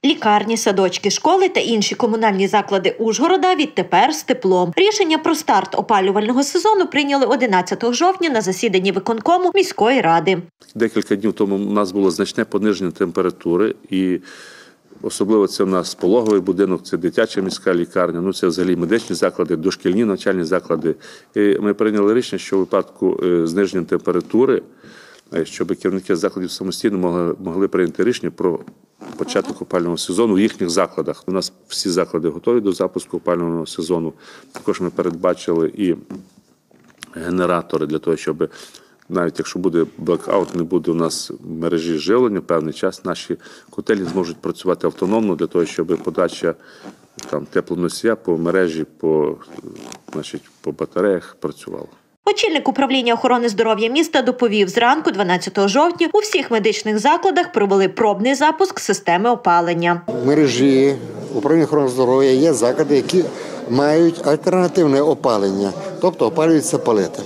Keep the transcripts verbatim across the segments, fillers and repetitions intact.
Лікарні, садочки, школи та інші комунальні заклади Ужгорода відтепер з теплом. Рішення про старт опалювального сезону прийняли одинадцятого жовтня на засіданні виконкому міської ради. Декілька днів тому у нас було значне пониження температури, і особливо це у нас пологовий будинок, це дитяча міська лікарня, ну це взагалі медичні заклади, дошкільні навчальні заклади. І ми прийняли рішення, що у випадку зниження температури, щоб керівники закладів самостійно могли, могли прийняти рішення про початок опалювального сезону в їхніх закладах. У нас всі заклади готові до запуску опалювального сезону. Також ми передбачили і генератори для того, щоб навіть якщо буде блекаут, не буде у нас мережі живлення, певний час наші котельні зможуть працювати автономно для того, щоб подача там, теплоносія по мережі, по, значить, по батареях працювала. Очільник управління охорони здоров'я міста доповів, зранку дванадцятого жовтня у всіх медичних закладах провели пробний запуск системи опалення. В мережі управління охорони здоров'я є заклади, які мають альтернативне опалення, тобто опалюються палетами.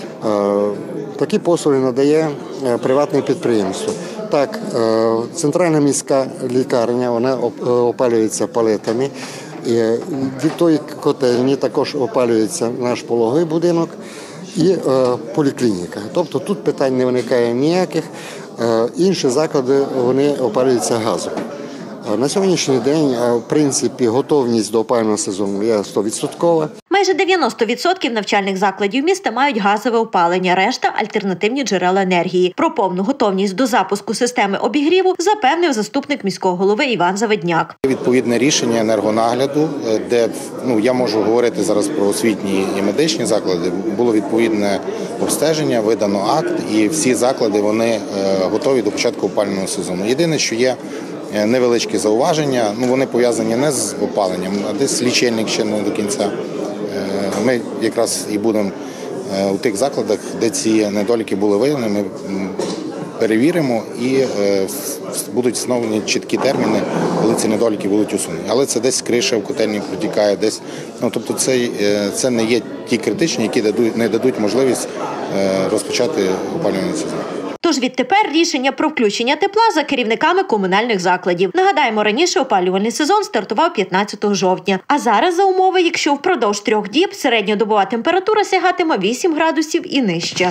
Такі послуги надає приватне підприємство. Так, центральна міська лікарня, вона опалюється палетами. Від тої котельні також опалюється наш пологовий будинок і поліклініка. Тобто тут питань не виникає ніяких. Інші заклади вони опалюються газом. На сьогоднішній день, в принципі, готовність до опалювального сезону є сто відсотків. Майже дев'яносто відсотків навчальних закладів міста мають газове опалення, решта – альтернативні джерела енергії. Про повну готовність до запуску системи обігріву запевнив заступник міського голови Іван Заведняк. Відповідне рішення енергонагляду, де, ну, я можу говорити зараз про освітні і медичні заклади, було відповідне обстеження, видано акт, і всі заклади вони готові до початку опалювального сезону. Єдине, що є невеличкі зауваження, ну вони пов'язані не з опаленням, а десь лічильник ще не до кінця. Ми якраз і будемо у тих закладах, де ці недоліки були виявлені, ми перевіримо і будуть встановлені чіткі терміни, коли ці недоліки будуть усунені. Але це десь криша в котельні протікає, десь. Ну, тобто це, це не є ті критичні, які дадуть, не дадуть можливість розпочати опалювальний сезон. Тож відтепер рішення про включення тепла за керівниками комунальних закладів. Нагадаємо, раніше опалювальний сезон стартував п'ятнадцятого жовтня. А зараз за умови, якщо впродовж трьох діб середньодобова температура сягатиме вісім градусів і нижче.